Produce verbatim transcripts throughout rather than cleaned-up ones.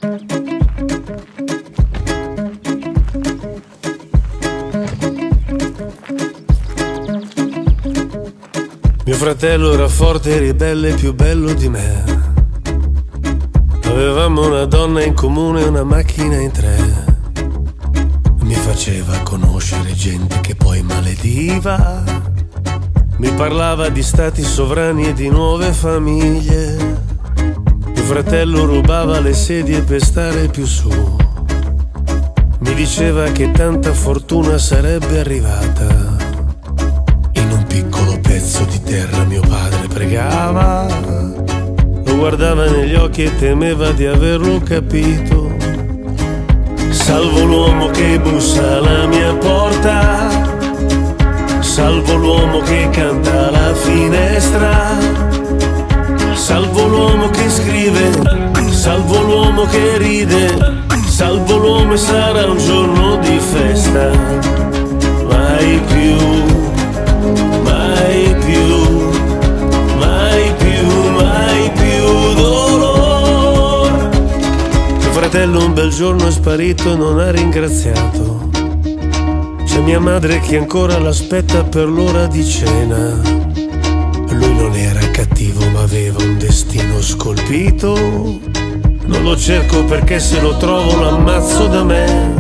Mio fratello era forte e ribelle, più bello di me. Avevamo una donna in comune e una macchina in tre. Mi faceva conoscere gente che poi malediva. Mi parlava di stati sovrani e di nuove famiglie. Mio fratello rubava le sedie per stare più su. Mi diceva che tanta fortuna sarebbe arrivata. Pezzo di terra mio padre pregava, lo guardava negli occhi e temeva di averlo capito. Salvo l'uomo che bussa alla mia porta, salvo l'uomo che canta alla finestra, salvo l'uomo che scrive, salvo l'uomo che ride, salvo l'uomo e sarà un giorno di festa. Mai più, mai più, mai più, mai più dolore. Mio fratello un bel giorno è sparito e non ha ringraziato. C'è mia madre che ancora l'aspetta per l'ora di cena. Lui non era cattivo ma aveva un destino scolpito. Non lo cerco perché se lo trovo l'ammazzo da me.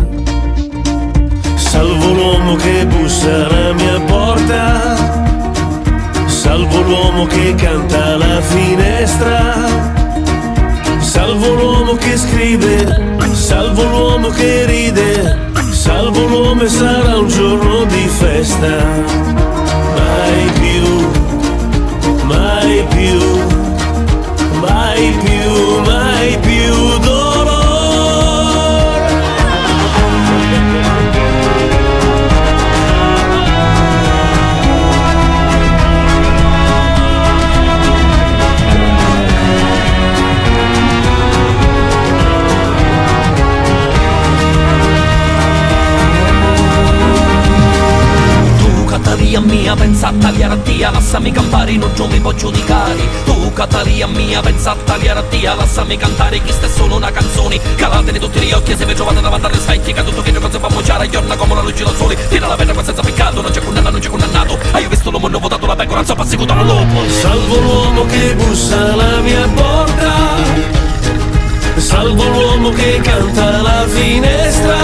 Salvo l'uomo che bussa alla mia porta, salvo l'uomo che canta alla finestra, salvo l'uomo che scrive, salvo l'uomo che ride, salvo l'uomo e sarà un giorno di festa. Mai più, mai più, mai più, mai più dolore. Catalia mia, pensa a tagliare a tia, lassami campare, non mi può giudicare. Tu Catalia mia, pensa a tagliare a tia, lassami cantare, chi sta è solo una canzone. Calatene tutti gli occhi, se vi trovate davanti alle specchie, che tutto che cosa fa mociare, giorna come la luce da sole. Tira la penna senza peccato, non c'è condanna, non c'è condannato. Hai visto l'uomo, hanno votato la pecora, non so passeguto un lupo. Salvo l'uomo che bussa alla mia porta, salvo l'uomo che canta alla finestra,